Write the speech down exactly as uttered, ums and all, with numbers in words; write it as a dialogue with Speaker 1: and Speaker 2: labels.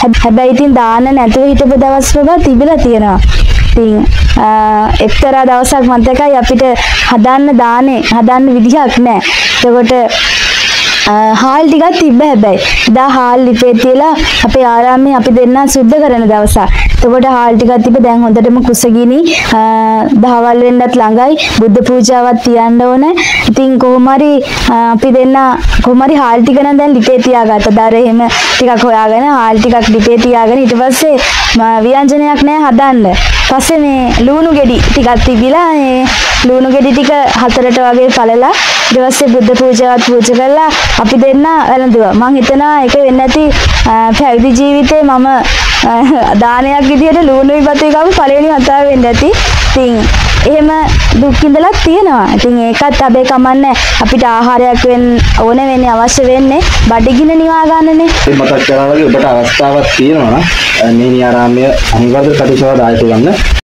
Speaker 1: හැබැයි ඉතින් දාන්න නැතුව හිටපු දවස් වල තිබිලා තියෙනවා. ඉතින් එක්තරා දවසක් මතකයි අපිට හදන්න දානේ හදන්න විදිහක් නැහැ. ඒකට හාල් ටිකක් තිබ්බ හැබැයි. එදා හාල් ලිපේ තියලා අපේ ආරාමයේ අපි දෙන්න සුද්ධ කරන දවසක්. එතකොට හාල් ටිකක් තිබ්බ දැන් හොඳටම කුසගිනි දහවල් වෙන්නත් ළඟයි. බුද්ධ පූජාවක් තියන්න ඕනේ. ඉතින් කොහොම හරි අපි දෙන්න කොහොම හරි හාල් ටික නම් දැන් ලිපේ තියාගත්තා. දර එහෙම ටිකක් හොයාගෙන හාල් ටිකක් ලිපේ තියාගෙන ඊට පස්සේ ව්‍යංජනයක් නෑ හදන්න. පස්සේ මේ ලුණු ගෙඩි ටිකක් තිබිලා මේ ලුණු ගෙඩි ටික හතරට වගේ පළලා ඊට පස්සේ බුද්ධ පූජාවත් පූජා කරලා අපි දෙන්න වැළඳුවා. මං හිතනවා ඒක වෙන්නේ නැති පැවිදි ජීවිතේ මම දානයක් විදියට ලුණුයි බතුයි ගාපු පළවෙනි වතාව වෙන්නේ නැති. ඉතින් එහෙම දුක් විඳලා තියෙනවා. ඉතින් ඒකත් අපේ කමන්නේ අපිට ආහාරයක් වෙන්න ඕන වෙන්නේ අවශ්‍ය වෙන්නේ බඩගින්න නිවා ගන්නනේ.
Speaker 2: මේ මතක් කරනවා වගේ ඔබට අවස්ථාවක් තියෙනවා නම් මේ නියාරාමයේ අනිවාර්ය කටයුතු දායක ගන්න.